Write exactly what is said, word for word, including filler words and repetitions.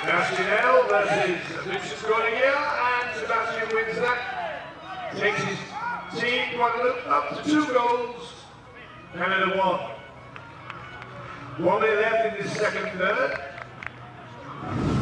Nacional versus Lucius Groninger, and Sebastian wins that. Takes his team Guadeloupe up to two goals, Canada one. One minute left in this second third.